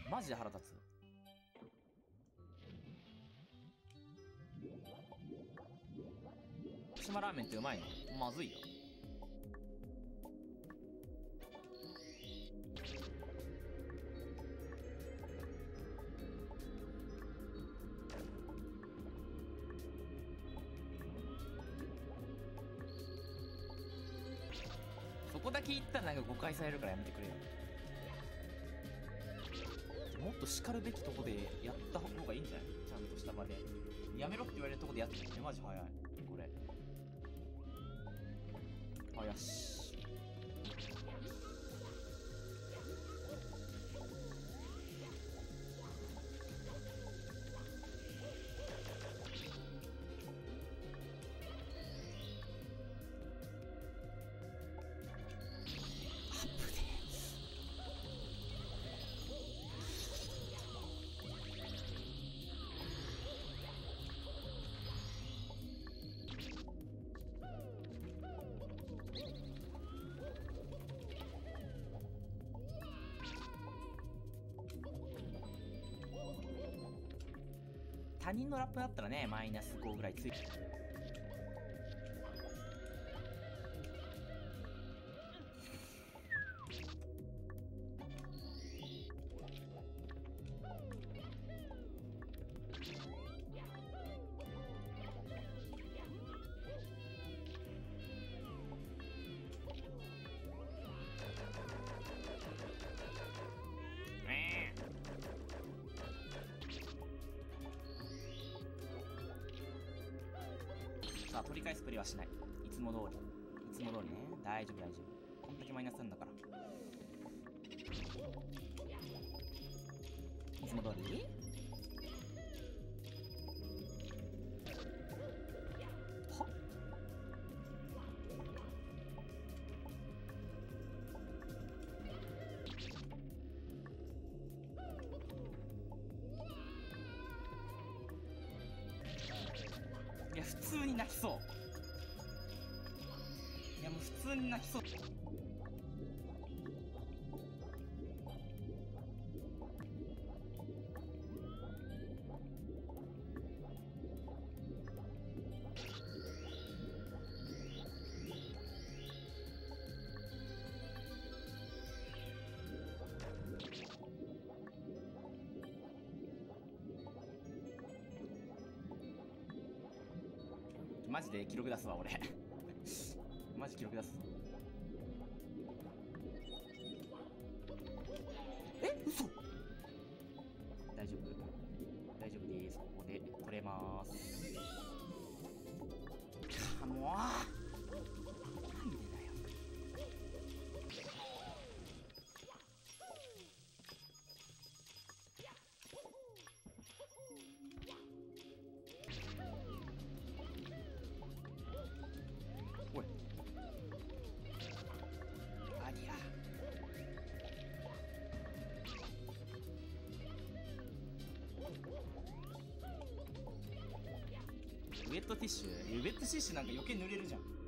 マジで腹立つ。福島ラーメンってうまいの？まずいよ。そこだけ言ったらなんか誤解されるからやめてくれよ。もっと叱るべきとこでやった方がいいんじゃない？ちゃんとした場で。やめろって言われるとこでやってる。マジ早い。これ。あ、よし。他人のラップだったらね、マイナス5ぐらいついてる。さあ、取り返すプレイはしない。いつも通り。いつも通りね。大丈夫、大丈夫。こんだけマイナスなんだから。いつも通りはっ。いや、普通に泣きそう。いや、もう普通に泣きそう。マジで記録出すわ、俺。マジ記録出す。え、嘘。大丈夫。大丈夫です。ここで取れまーす。もう、なんでだよ。おい。アニラ。ウェットティッシュなんか余計濡れるじゃん。